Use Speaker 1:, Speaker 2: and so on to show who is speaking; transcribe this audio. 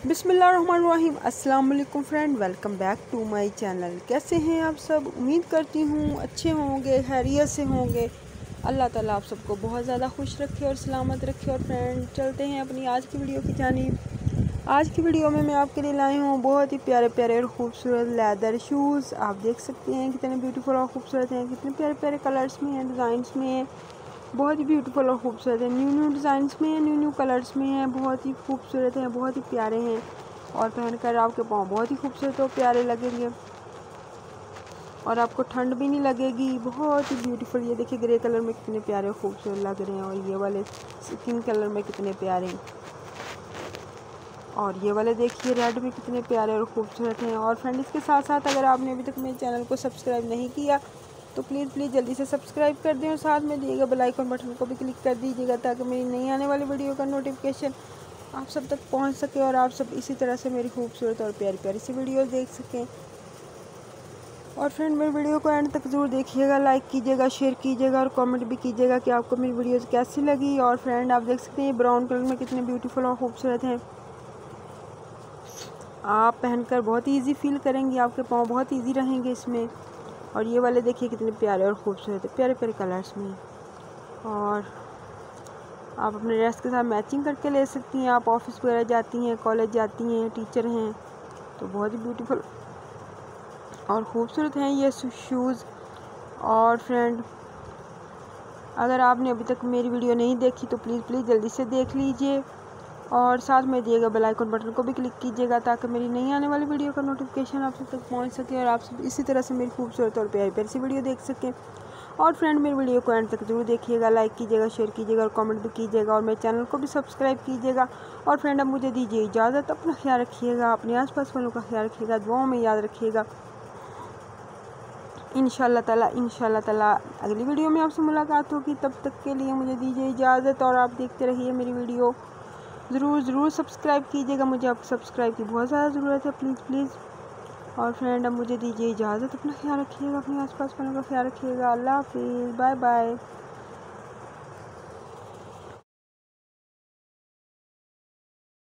Speaker 1: बिस्मिल्लाहिर्रहमानिर्रहीम। अस्सलाम वालेकुम friend, welcome back to my channel. कैसे हैं आप सब? उम्मीद करती हूँ अच्छे होंगे, खैरियत से होंगे। अल्लाह ताला आप सबको बहुत ज़्यादा खुश रखे और सलामत रखे। और फ्रेंड चलते हैं अपनी आज की वीडियो की जानिब। आज की वीडियो में मैं आपके लिए लाई हूँ बहुत ही प्यारे प्यारे और खूबसूरत लेदर शूज़। आप देख सकते हैं कितने ब्यूटीफुल और खूबसूरत हैं, कितने प्यारे प्यारे कलर्स में हैं, डिज़ाइंस में हैं। बहुत ही ब्यूटीफुल और खूबसूरत है, न्यू न्यू डिज़ाइंस में है, न्यू न्यू कलर्स में है। बहुत ही खूबसूरत हैं, बहुत ही प्यारे हैं और पहनकर आपके पाँव बहुत ही खूबसूरत और प्यारे लगेंगे और आपको ठंड भी नहीं लगेगी। बहुत ही ब्यूटीफुल, ये देखिए ग्रे कलर में कितने प्यारे और खूबसूरत लग रहे हैं और ये वाले स्किन कलर में कितने प्यारे हैं और ये वाले देखिए रेड में कितने प्यारे और खूबसूरत हैं। और फ्रेंड इसके साथ साथ अगर आपने अभी तक मेरे चैनल को सब्सक्राइब नहीं किया तो प्लीज़ जल्दी से सब्सक्राइब कर दें और साथ में दिएगा बेल आइकन बटन को भी क्लिक कर दीजिएगा ताकि मेरी नई आने वाली वीडियो का नोटिफिकेशन आप सब तक पहुंच सके और आप सब इसी तरह से मेरी खूबसूरत और प्यारी प्यारी सी वीडियोस देख सकें। और फ्रेंड मेरी वीडियो को एंड तक ज़रूर देखिएगा, लाइक कीजिएगा, शेयर कीजिएगा और कमेंट भी कीजिएगा कि आपको मेरी वीडियोस कैसी लगी। और फ्रेंड आप देख सकते हैं ब्राउन कलर में कितने ब्यूटीफुल और खूबसूरत हैं। आप पहनकर बहुत ईजी फील करेंगे, आपके पाँव बहुत ईजी रहेंगे इसमें। और ये वाले देखिए कितने प्यारे और खूबसूरत है, प्यारे प्यारे कलर्स में। और आप अपने ड्रेस के साथ मैचिंग करके ले सकती हैं। आप ऑफिस वगैरह जाती हैं, कॉलेज जाती हैं, टीचर हैं, तो बहुत ही ब्यूटीफुल और ख़ूबसूरत हैं ये शूज़। और फ्रेंड अगर आपने अभी तक मेरी वीडियो नहीं देखी तो प्लीज़ जल्दी से देख लीजिए और साथ में दिएगा बेल आइकन बटन को भी क्लिक कीजिएगा ताकि मेरी नई आने वाली वीडियो का नोटिफिकेशन आप सब तक पहुंच सके और आप सब इसी तरह से मेरी खूबसूरत और प्यारी प्यारी सी वीडियो देख सकें। और फ्रेंड मेरी वीडियो को एंड तक जरूर देखिएगा, लाइक कीजिएगा, शेयर कीजिएगा और कमेंट भी कीजिएगा और मेरे चैनल को भी सब्सक्राइब कीजिएगा। और फ्रेंड अब मुझे दीजिए इजाज़त। अपना ख्याल रखिएगा, अपने आसपास वालों का ख्याल रखिएगा, दुआओं में याद रखिएगा। इंशाल्लाह ताला अगली वीडियो में आपसे मुलाकात होगी। तब तक के लिए मुझे दीजिए इजाज़त और आप देखते रहिए मेरी वीडियो। ज़रूर सब्सक्राइब कीजिएगा, मुझे आप सब्सक्राइब की बहुत ज़्यादा ज़रूरत है, प्लीज़। और फ्रेंड अब मुझे दीजिए इजाज़त। अपना ख्याल रखिएगा, अपने आसपास वालों का ख्याल रखिएगा। अल्लाह हाफिज़, बाय बाय।